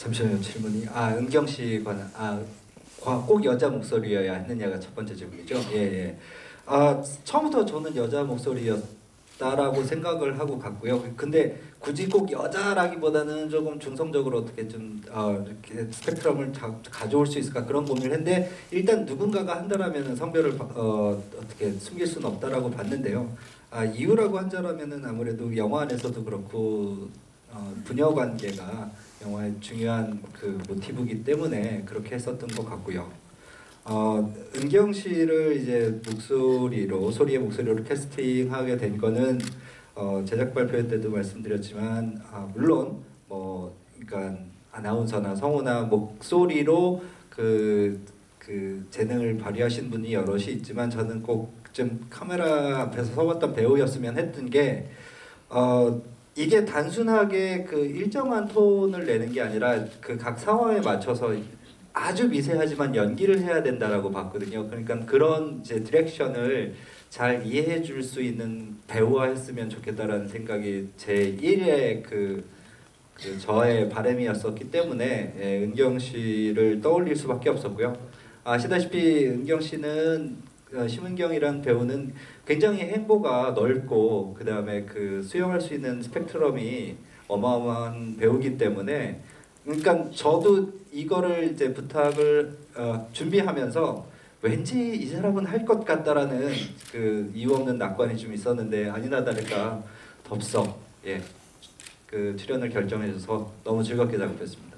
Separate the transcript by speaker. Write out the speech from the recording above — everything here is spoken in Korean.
Speaker 1: 잠시만요. 질문이 은경 씨 관한 꼭 여자 목소리여야 했느냐가 첫 번째 질문이죠. 예, 예. 처음부터 저는 여자 목소리였다라고 생각을 하고 갔고요. 근데 굳이 꼭 여자라기보다는 조금 중성적으로 어떻게 좀 이렇게 스펙트럼을 가져올 수 있을까 그런 고민을 했는데, 일단 누군가가 한다라면은 성별을 어떻게 숨길 수는 없다라고 봤는데요. 이유라고 한다라면은 아무래도 영화 안에서도 그렇고 부녀 관계가 영화의 중요한 그 모티브이기 때문에 그렇게 했었던 것 같고요. 은경 씨를 이제 소리의 목소리로 캐스팅하게 된 거는 제작 발표 때도 말씀드렸지만, 물론 그러니까 아나운서나 성우나 목소리로 그 재능을 발휘하신 분이 여럿이 있지만, 저는 꼭 좀 카메라 앞에서 서봤던 배우였으면 했던 게, 이게 단순하게 그 일정한 톤을 내는 게 아니라 그 각 상황에 맞춰서 아주 미세하지만 연기를 해야 된다라고 봤거든요. 그러니까 그런 이제 디렉션을 잘 이해해 줄 수 있는 배우가 했으면 좋겠다라는 생각이 제 1의 그 저의 바람이었었기 때문에, 은경 씨를 떠올릴 수밖에 없었고요. 아시다시피 은경 씨는 심은경이라는 배우는 굉장히 행보가 넓고, 그 다음에 그 수용할 수 있는 스펙트럼이 어마어마한 배우기 때문에, 그러니까 저도 이거를 이제 부탁을 준비하면서 왠지 이 사람은 할 것 같다라는 그 이유 없는 낙관이 좀 있었는데, 아니나 다를까 덥석 그 출연을 결정해줘서 너무 즐겁게 작업했습니다.